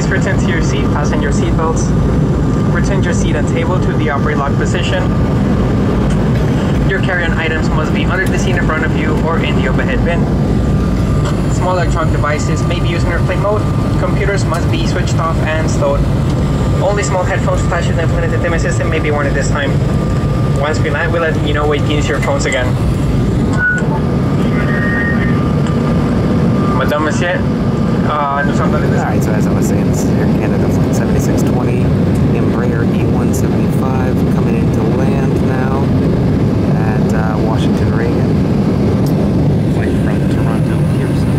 return to your seat, fasten your seat belts. Return your seat and table to the upright lock position. Your carry-on items must be under the seat in front of you or in the overhead bin. Small electronic devices may be used in airplane mode. Computers must be switched off and stowed. Only small headphones attached to the implant entertainment system may be worn at this time. Once we land, we'll let you know where you can use your phones again. Madame, Monsieur, nous sommes dans les Alright, so as I was saying, this is Air Canada Flight 7620, Embraer E175, coming in to land now at Washington Reagan. Flight from Toronto, Houston.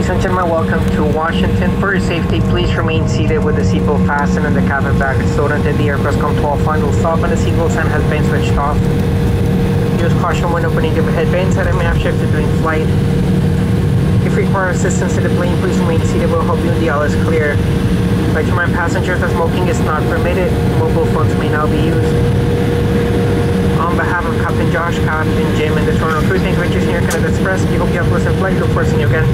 Ladies and gentlemen, welcome to Washington. For your safety, please remain seated with the seatbelt fastened and the cabin bag stowed until the aircraft come to a final stop and the seatbelt sign has been switched off. Use caution when opening the headbands that may have shifted during flight. If you require assistance in the plane, please remain seated. We'll help you when the aisle is clear. I'd like to remind passengers that smoking is not permitted. Mobile phones may now be used. On behalf of Captain Josh, Captain Jim, and the Toronto crew, thank you for choosing Air Canada Express. We hope you have a pleasant flight. Look forward to seeing you again.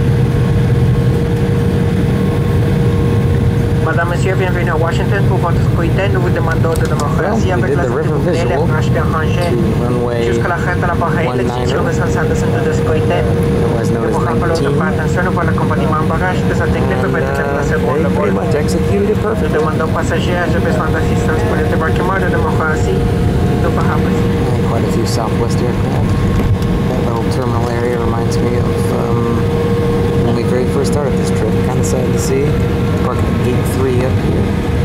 Madame, Monsieur, bienvenue à Washington. Pour votre sécurité, nous vous demandons de démocratie avec la sécurité, les branches bien rangées. Jusqu'à la fin de l'appareil, les ceintures de sensibilisation de sécurité. Ne vous rappelons de faire attention au l'accompagnement en bagage, des activités peuvent être déplacées pour le vol. Nous demandons aux passagers à besoin d'assistance pour le débarquement de démocratie. Nous ferons Quite a few Southwest aircraft. That little terminal area reminds me of when we very first started this trip. Kind of sad to see. Parking at gate 3 up here.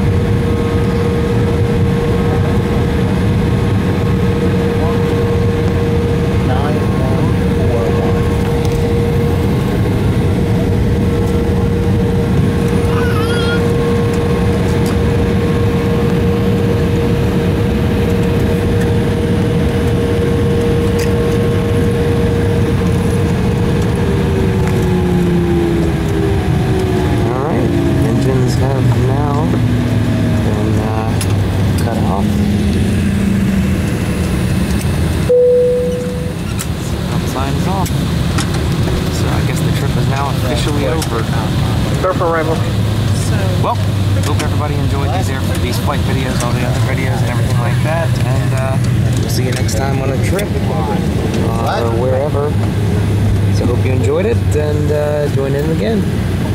Well, hope everybody enjoyed these flight videos, all the other videos and everything like that, and we'll see you next time on a trip or wherever. So hope you enjoyed it, and join in again.